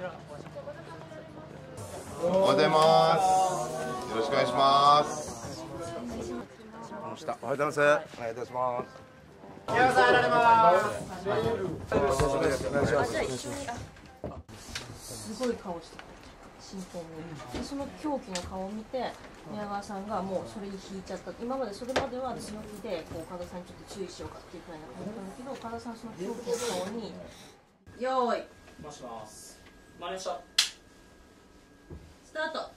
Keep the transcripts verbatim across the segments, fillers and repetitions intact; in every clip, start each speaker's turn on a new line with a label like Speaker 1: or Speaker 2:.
Speaker 1: おはようございます。よろしくお願いします。
Speaker 2: おはようございます。お願いいたします。
Speaker 1: 宮川さん入られます。
Speaker 3: すごい顔してた。真剣に。でその狂気の顔を見て宮川さんがもうそれに引いちゃった。今までそれまでは強気でこう岡田さんにちょっと注意しようかっていうくらいな感じだったんだけど、岡田さんその狂気の顔によーい
Speaker 4: 回します。回りました。
Speaker 3: スタート。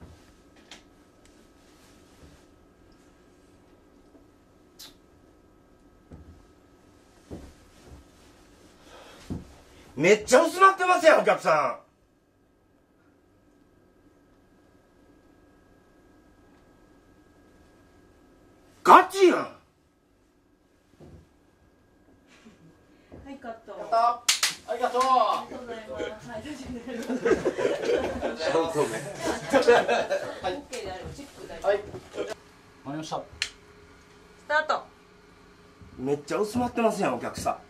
Speaker 2: めっちゃ薄まってますやん、お客さん。ガチやん。
Speaker 3: はいカット。
Speaker 4: ありがとう。
Speaker 3: ありがとうございます。はい、大丈夫です。
Speaker 2: ショート目。
Speaker 3: はい、オッケーであればチェック大丈夫。
Speaker 4: はい。回りました。
Speaker 3: スタート。
Speaker 2: めっちゃ薄まってますやん、お客さん。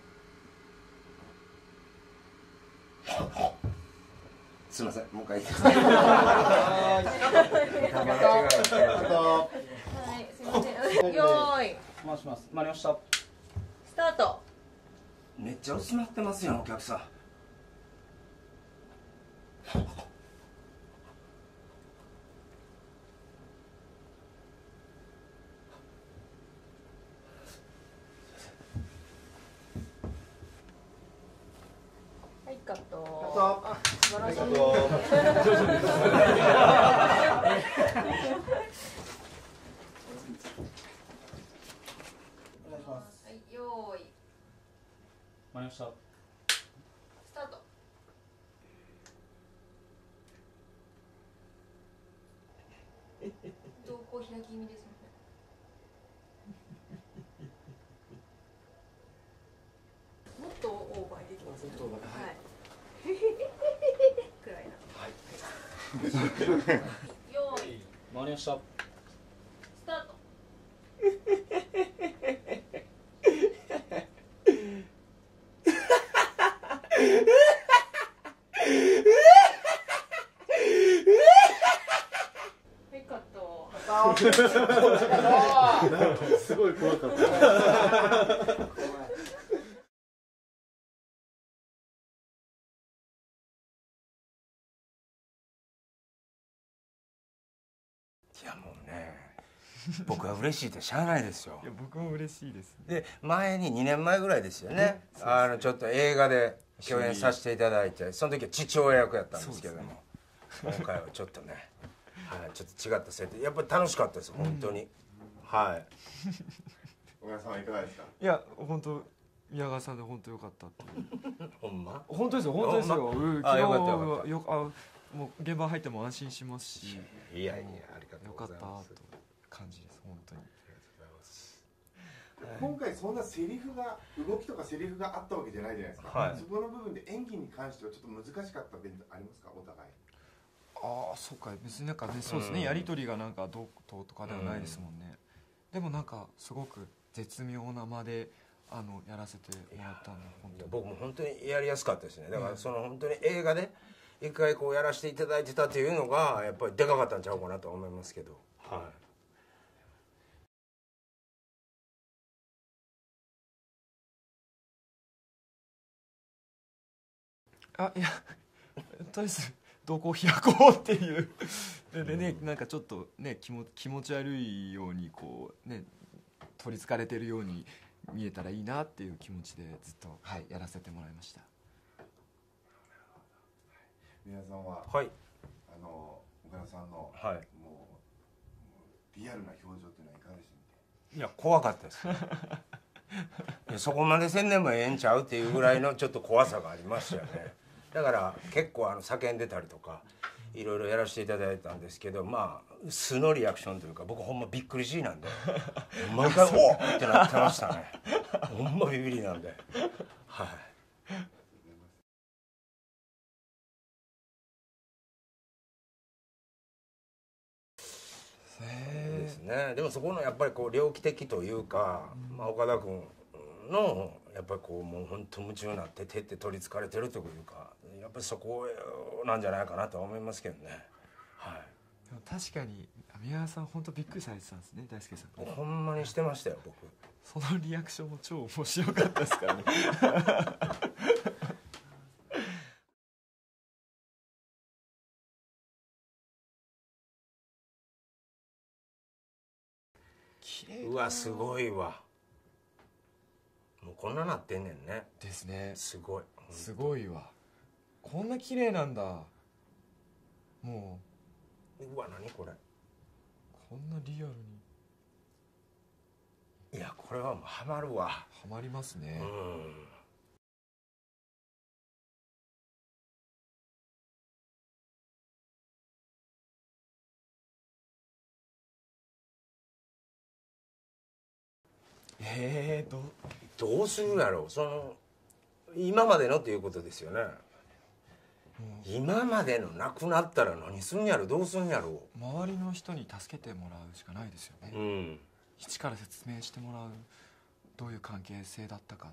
Speaker 2: すみません、もう一回いいですか。
Speaker 3: はい、すみません。よーい。
Speaker 4: 回します。回りました。
Speaker 3: スタート。
Speaker 2: めっちゃ薄まってますやん、お客さん。
Speaker 3: はい、カット。
Speaker 1: あ、
Speaker 3: 素晴らしい。
Speaker 1: ありがとう。
Speaker 3: はい、よーい。
Speaker 4: 回りました。
Speaker 3: スタート。瞳孔開き気味ですね。もっとオーバーできます。もっとオーバー。はい。くらいな。よーい。
Speaker 4: 回りました。
Speaker 3: スタート。はい、カット。
Speaker 1: すごい怖かった。
Speaker 2: いやもうね、僕は嬉しいってしゃあないですよ。
Speaker 5: いや僕も嬉しいです、ね、
Speaker 2: で前ににねんまえぐらいですよね、あのちょっと映画で共演させていただいて、その時は父親役やったんですけども、ね、今回はちょっとね、はい、ちょっと違った設定、やっぱり楽しかったです本当に、うん、はい。
Speaker 1: 小倉さんはいかがですか。
Speaker 5: いや本当宮川さんで本当良かったって
Speaker 2: ほんま
Speaker 5: 本当ですよ、本当ですよ、うん、
Speaker 2: あ、よかったよかった
Speaker 5: よあもう現場入っても安心しますし、
Speaker 2: いやいやありがとう
Speaker 5: よかった
Speaker 2: ございます
Speaker 5: と感じです、本当に。
Speaker 1: 今回そんなセリフが動きとかセリフがあったわけじゃないじゃないですか、はい、そこの部分で演技に関してはちょっと難しかった点ありますか、お互い。
Speaker 5: ああそうか、別になんかね、そうですね、うん、やり取りがなんかどうととかではないですもんね、うん、でもなんかすごく絶妙な間であのやらせてもらったんで、本当に
Speaker 2: 僕も本当にやりやすかったですね。だからその本当に映画で一回こうやらせていただいてたっていうのがやっぱりでかかったんちゃうかなと思いますけど、はい。
Speaker 5: あいやとりあえずどこを開こうっていうでね、なんかちょっとね気も気持ち悪いようにこうね取りつかれてるように見えたらいいなっていう気持ちでずっと、はい、やらせてもらいました。
Speaker 1: 皆さんは、
Speaker 2: はい、
Speaker 1: あの岡田さんの、
Speaker 2: はい、
Speaker 1: もうリアルな表情っていうのはいかがでした？
Speaker 2: いや怖かったですいやそこまでせんねんもええんちゃうっていうぐらいのちょっと怖さがありましたよね。だから結構あの叫んでたりとかいろいろやらせていただいたんですけど、まあ素のリアクションというか、僕ほんまびっくりしいなんで毎回「おっ!」ってなってましたねほんまビビりなんで、はい。ですね。でもそこのやっぱりこう猟奇的というか、まあ、岡田君のやっぱりこうもう本当夢中になって手って取りつかれてるというか、やっぱりそこなんじゃないかなとは思いますけどね。はい。
Speaker 5: でも確かに宮川さん本当びっくりされてたんですね、大輔さん。
Speaker 2: ほんまにしてましたよ僕。
Speaker 5: そのリアクションも超面白かったですからね。綺麗。
Speaker 2: うわすごいわ。もうこんななってんねんね。
Speaker 5: ですね。
Speaker 2: すごい。
Speaker 5: すごいわ。こんな綺麗なんだ。も
Speaker 2: う。うわ何これ。
Speaker 5: こんなリアルに。
Speaker 2: いやこれはもうハマるわ。
Speaker 5: ハマりますね。
Speaker 2: うん。
Speaker 5: えー、ど
Speaker 2: どうするやろう、その今までのっていうことですよね。今までのなくなったら何すんやろ、どうすんやろ。
Speaker 5: 周りの人に助けてもらうしかないですよね。
Speaker 2: うん、
Speaker 5: 一から説明してもらう、どういう関係性だったかって、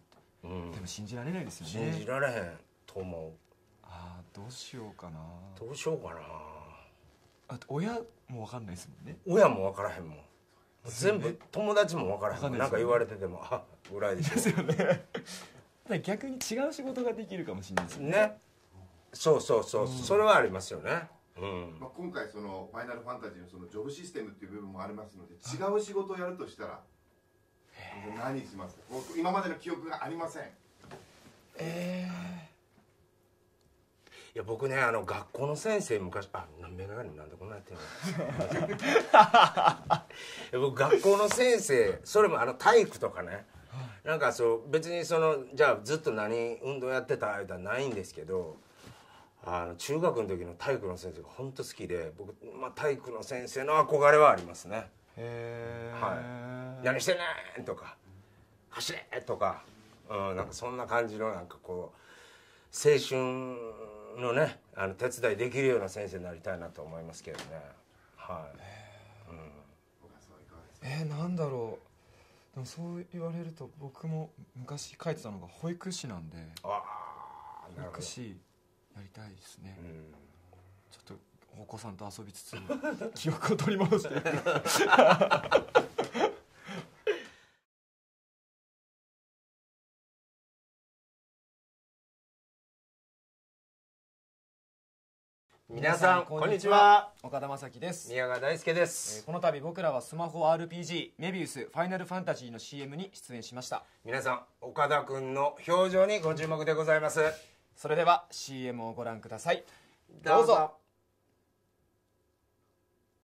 Speaker 2: うん、
Speaker 5: でも信じられないですよね。
Speaker 2: 信じられへんと思う。
Speaker 5: ああどうしようかな。
Speaker 2: どうしようかな。
Speaker 5: あと親も分かんないですもんね。
Speaker 2: 親も分からへんもん。全部友達も分からへんもん。なんか言われててもあぐらいでしょ。
Speaker 5: ですよね。逆に違う仕事ができるかもしれないですよね。
Speaker 2: ね。そうそうそう、うん、それはありますよね。うん、
Speaker 1: まあ今回そのファイナルファンタジーのそのジョブシステムっていう部分もありますので、違う仕事をやるとしたら何しますか。僕今までの記憶がありません。
Speaker 2: えー、いや僕ねあの学校の先生昔あメガネなんでこんなやってんの。僕学校の先生それもあの体育とかね、なんかそう別にそのじゃあずっと何運動やってた間ないんですけど、あの中学の時の体育の先生が本当好きで僕、まあ、体育の先生の憧れはありますね。
Speaker 5: へー、
Speaker 2: はい、何してんねんとか走れとか、うん、なんかそんな感じのなんかこう青春のねあの手伝いできるような先生になりたいなと思いますけどね。はい、うん、
Speaker 5: えー、なんだろう。でもそう言われると僕も昔書いてたのが保育士なんで、
Speaker 2: あ
Speaker 5: 保育士やりたいですね。うん、ちょっとお子さんと遊びつつ記憶を取り戻して
Speaker 2: 皆さんこんにちは。
Speaker 5: 岡田将生です。
Speaker 2: 宮川大輔です、
Speaker 5: えー、この度僕らはスマホ アールピージー メビウスファイナルファンタジーの シーエム に出演しました。
Speaker 2: 皆さん岡田くんの表情にご注目でございます。
Speaker 5: それでは シーエム をご覧ください。
Speaker 2: どうぞ。